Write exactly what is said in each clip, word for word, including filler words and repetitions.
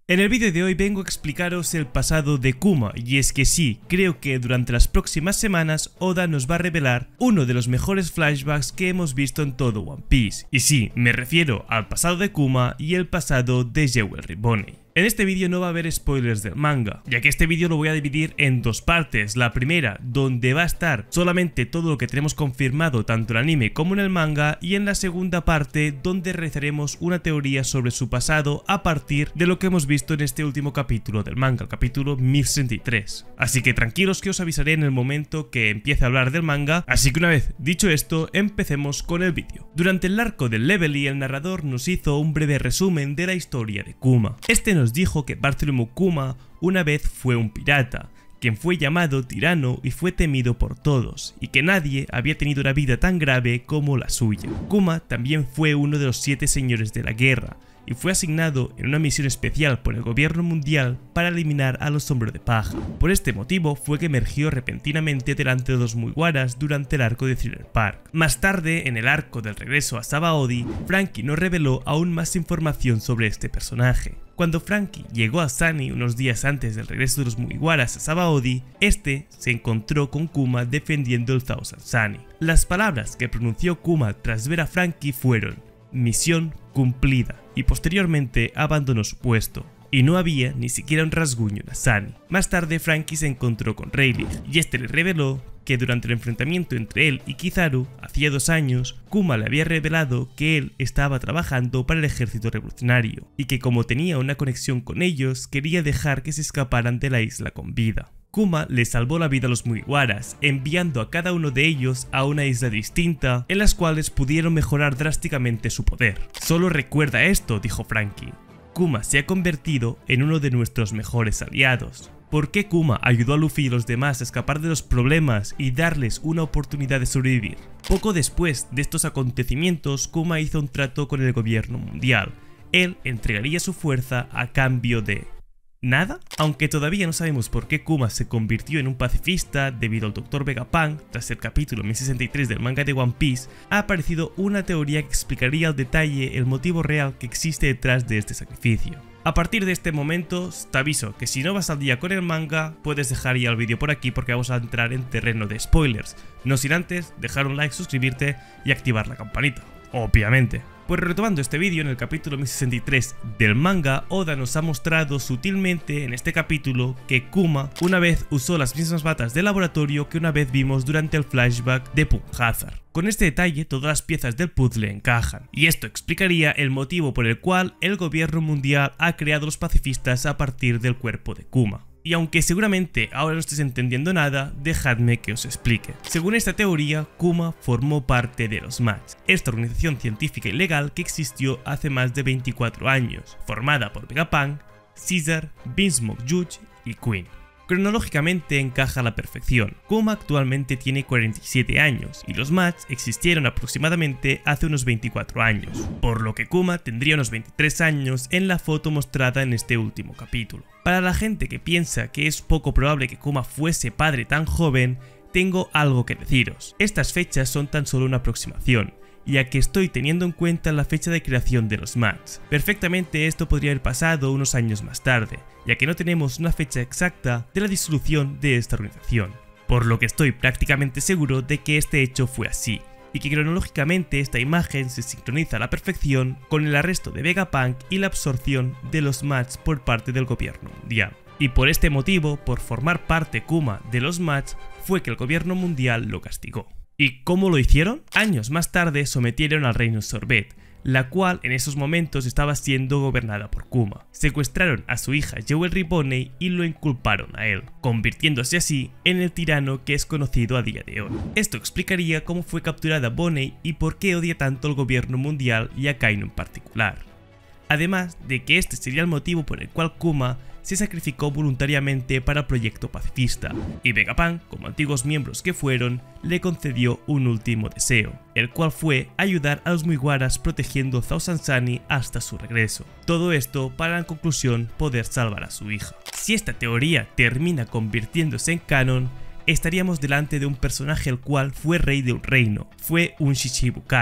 En el vídeo de hoy vengo a explicaros el pasado de Kuma, y es que sí, creo que durante las próximas semanas Oda nos va a revelar uno de los mejores flashbacks que hemos visto en todo One Piece. Y sí, me refiero al pasado de Kuma y el pasado de Jewelry Boney. En este vídeo no va a haber spoilers del manga, ya que este vídeo lo voy a dividir en dos partes. La primera, donde va a estar solamente todo lo que tenemos confirmado tanto en el anime como en el manga, y en la segunda parte, donde realizaremos una teoría sobre su pasado a partir de lo que hemos visto en este último capítulo del manga, el capítulo mil sesenta y tres. Así que tranquilos que os avisaré en el momento que empiece a hablar del manga, así que una vez dicho esto, empecemos con el vídeo. Durante el arco del Levelly, el narrador nos hizo un breve resumen de la historia de Kuma. Este nos dijo que Bartholomew Kuma una vez fue un pirata, quien fue llamado tirano y fue temido por todos, y que nadie había tenido una vida tan grave como la suya. Kuma también fue uno de los siete señores de la guerra, y fue asignado en una misión especial por el gobierno mundial para eliminar a los hombres de paja. Por este motivo fue que emergió repentinamente delante de los Mugiwaras durante el arco de Thriller Bark. Más tarde, en el arco del regreso a Sabaody, Franky nos reveló aún más información sobre este personaje. Cuando Franky llegó a Sunny unos días antes del regreso de los Mugiwaras a Sabaody, este se encontró con Kuma defendiendo el Thousand Sunny. Las palabras que pronunció Kuma tras ver a Franky fueron: misión cumplida, y posteriormente abandonó su puesto, y no había ni siquiera un rasguño en Sunny. Más tarde Franky se encontró con Rayleigh, y este le reveló que durante el enfrentamiento entre él y Kizaru, hacía dos años, Kuma le había revelado que él estaba trabajando para el ejército revolucionario, y que como tenía una conexión con ellos, quería dejar que se escaparan de la isla con vida. Kuma le salvó la vida a los Mugiwaras, enviando a cada uno de ellos a una isla distinta, en las cuales pudieron mejorar drásticamente su poder. Solo recuerda esto, dijo Franky. Kuma se ha convertido en uno de nuestros mejores aliados. ¿Por qué Kuma ayudó a Luffy y los demás a escapar de los problemas y darles una oportunidad de sobrevivir? Poco después de estos acontecimientos, Kuma hizo un trato con el gobierno mundial. Él entregaría su fuerza a cambio de ¿nada? Aunque todavía no sabemos por qué Kuma se convirtió en un pacifista debido al doctor Vegapunk, tras el capítulo mil sesenta y tres del manga de One Piece, ha aparecido una teoría que explicaría al detalle el motivo real que existe detrás de este sacrificio. A partir de este momento, te aviso que si no vas al día con el manga, puedes dejar ya el vídeo por aquí porque vamos a entrar en terreno de spoilers. No sin antes dejar un like, suscribirte y activar la campanita, obviamente. Pues retomando este vídeo, en el capítulo mil sesenta y tres del manga, Oda nos ha mostrado sutilmente en este capítulo que Kuma una vez usó las mismas batas de laboratorio que una vez vimos durante el flashback de Punk Hazard. Con este detalle, todas las piezas del puzzle encajan, y esto explicaría el motivo por el cual el gobierno mundial ha creado los pacifistas a partir del cuerpo de Kuma. Y aunque seguramente ahora no estéis entendiendo nada, dejadme que os explique. Según esta teoría, Kuma formó parte de los Mats, esta organización científica y legal que existió hace más de veinticuatro años, formada por Vegapunk, Caesar, Beansmoke Judge y Queen. Cronológicamente encaja a la perfección. Kuma actualmente tiene cuarenta y siete años y los Mats existieron aproximadamente hace unos veinticuatro años, por lo que Kuma tendría unos veintitrés años en la foto mostrada en este último capítulo. Para la gente que piensa que es poco probable que Kuma fuese padre tan joven, tengo algo que deciros. Estas fechas son tan solo una aproximación, ya que estoy teniendo en cuenta la fecha de creación de los Mats. Perfectamente esto podría haber pasado unos años más tarde, ya que no tenemos una fecha exacta de la disolución de esta organización, por lo que estoy prácticamente seguro de que este hecho fue así, y que cronológicamente esta imagen se sincroniza a la perfección con el arresto de Vegapunk y la absorción de los Mats por parte del gobierno mundial. Y por este motivo, por formar parte Kuma de los Mats, fue que el gobierno mundial lo castigó. ¿Y cómo lo hicieron? Años más tarde sometieron al reino Sorbet, la cual en esos momentos estaba siendo gobernada por Kuma. Secuestraron a su hija Jewelry Boney y lo inculparon a él, convirtiéndose así en el tirano que es conocido a día de hoy. Esto explicaría cómo fue capturada Boney y por qué odia tanto al gobierno mundial y a Kaino en particular. Además de que este sería el motivo por el cual Kuma se sacrificó voluntariamente para el proyecto pacifista, y Vegapunk, como antiguos miembros que fueron, le concedió un último deseo, el cual fue ayudar a los Mugiwaras protegiendo Thousand Sunny hasta su regreso. Todo esto para en conclusión poder salvar a su hija. Si esta teoría termina convirtiéndose en canon, estaríamos delante de un personaje el cual fue rey de un reino, fue un Shichibukai,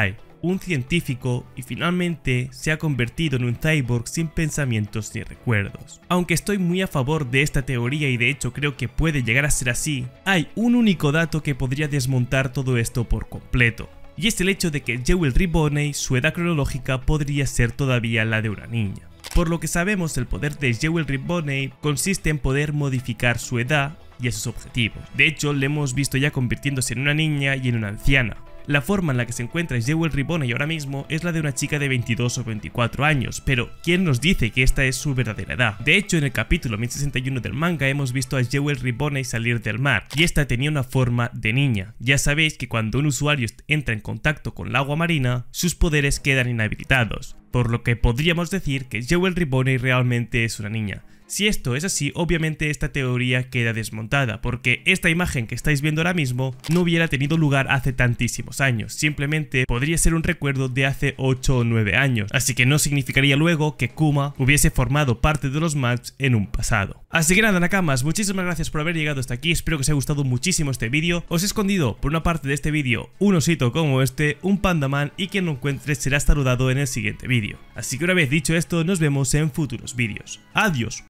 un científico y finalmente se ha convertido en un cyborg sin pensamientos ni recuerdos. Aunque estoy muy a favor de esta teoría y de hecho creo que puede llegar a ser así, hay un único dato que podría desmontar todo esto por completo. Y es el hecho de que Jewel Riboney, su edad cronológica podría ser todavía la de una niña. Por lo que sabemos, el poder de Jewel Riboney consiste en poder modificar su edad y esos objetivos. De hecho, le hemos visto ya convirtiéndose en una niña y en una anciana. La forma en la que se encuentra Jewel Riboney ahora mismo es la de una chica de veintidós o veinticuatro años, pero ¿quién nos dice que esta es su verdadera edad? De hecho, en el capítulo mil sesenta y uno del manga hemos visto a Jewel Riboney salir del mar, y esta tenía una forma de niña. Ya sabéis que cuando un usuario entra en contacto con el agua marina, sus poderes quedan inhabilitados, por lo que podríamos decir que Jewel Riboney realmente es una niña. Si esto es así, obviamente esta teoría queda desmontada, porque esta imagen que estáis viendo ahora mismo no hubiera tenido lugar hace tantísimos años, simplemente podría ser un recuerdo de hace ocho o nueve años, así que no significaría luego que Kuma hubiese formado parte de los Maps en un pasado. Así que nada, Nakamas, muchísimas gracias por haber llegado hasta aquí, espero que os haya gustado muchísimo este vídeo. Os he escondido por una parte de este vídeo un osito como este, un pandaman, y quien lo encuentre será saludado en el siguiente vídeo. Así que una vez dicho esto, nos vemos en futuros vídeos. ¡Adiós!